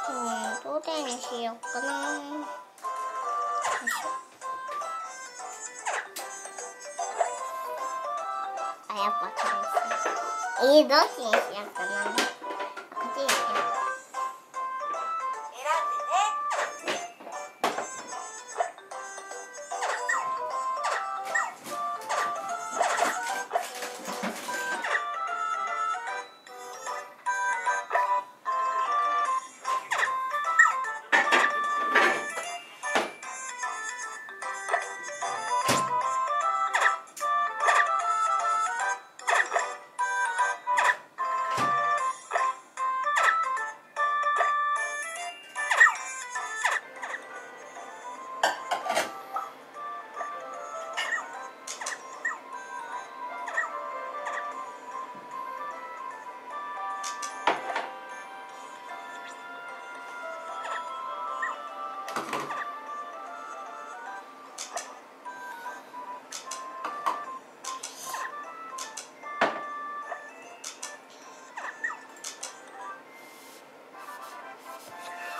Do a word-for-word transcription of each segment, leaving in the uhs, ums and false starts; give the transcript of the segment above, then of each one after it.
うんどれにしようかな。よいしょ。あ、やっぱこれです。えー、どっちにしようかな。こっちにしよう。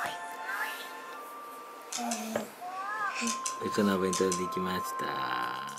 このお弁当できました。